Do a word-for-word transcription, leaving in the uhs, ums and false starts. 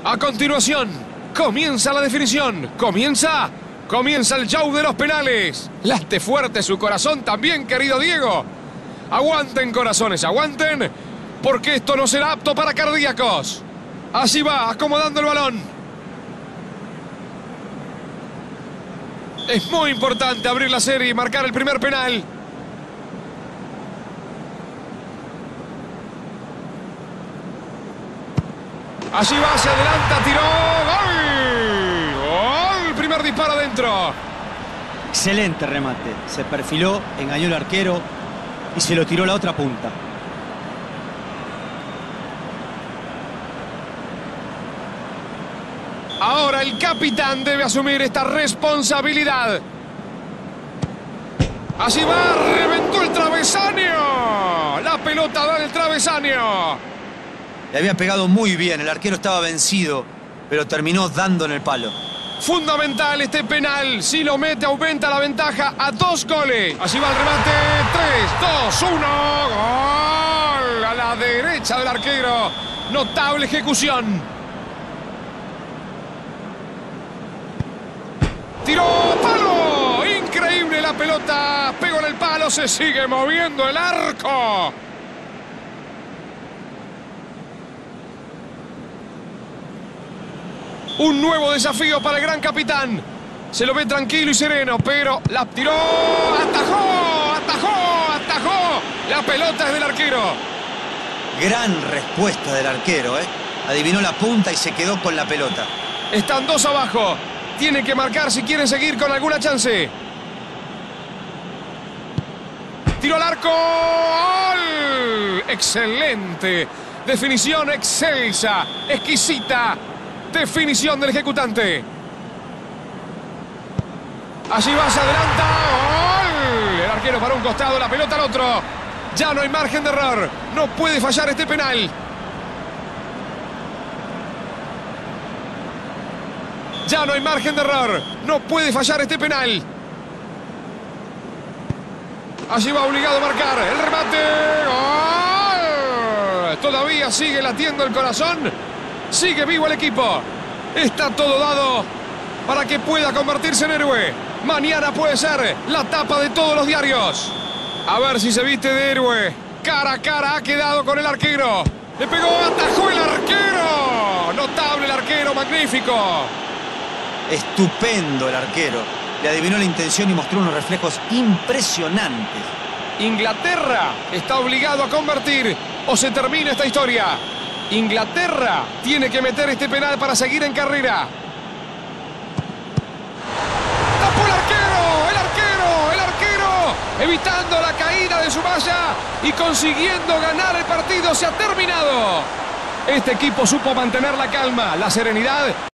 A continuación, comienza la definición. Comienza, comienza el show de los penales. Late fuerte su corazón también, querido Diego. Aguanten, corazones, aguanten, porque esto no será apto para cardíacos. Así va, acomodando el balón. Es muy importante abrir la serie y marcar el primer penal. Allí va, se adelanta, tiró. ¡Gol! ¡Gol! Primer disparo adentro. Excelente remate. Se perfiló, engañó al arquero y se lo tiró a la otra punta. Ahora el capitán debe asumir esta responsabilidad. Allí va, reventó el travesaño. La pelota da en el travesaño. Le había pegado muy bien, el arquero estaba vencido, pero terminó dando en el palo. Fundamental este penal. Si lo mete, aumenta la ventaja a dos goles. Allí va el remate. tres, dos, uno. Gol a la derecha del arquero. Notable ejecución. ¡Tiró! ¡Palo! Increíble la pelota. Pegó en el palo. Se sigue moviendo el arco. Un nuevo desafío para el gran capitán. Se lo ve tranquilo y sereno, pero la tiró. ¡Atajó! ¡Atajó! ¡Atajó! La pelota es del arquero. Gran respuesta del arquero, ¿eh? Adivinó la punta y se quedó con la pelota. Están dos abajo. Tienen que marcar si quieren seguir con alguna chance. Tiro al arco. ¡Gol! Excelente. Definición excelsa. Exquisita. Definición del ejecutante. Allí va, se adelanta. ¡Gol! El arquero para un costado, la pelota al otro. Ya no hay margen de error. No puede fallar este penal. Ya no hay margen de error. No puede fallar este penal. Allí va, obligado a marcar. El remate. ¡Gol! Todavía sigue latiendo el corazón. Sigue vivo el equipo. Está todo dado para que pueda convertirse en héroe. Mañana puede ser la tapa de todos los diarios. A ver si se viste de héroe. Cara a cara ha quedado con el arquero. Le pegó, atajó el arquero. Notable el arquero, magnífico. Estupendo el arquero. Le adivinó la intención y mostró unos reflejos impresionantes. Inglaterra está obligado a convertir o se termina esta historia. Inglaterra tiene que meter este penal para seguir en carrera. ¡Tapó el arquero! ¡El arquero! ¡El arquero! Evitando la caída de su malla y consiguiendo ganar el partido. Se ha terminado. Este equipo supo mantener la calma, la serenidad.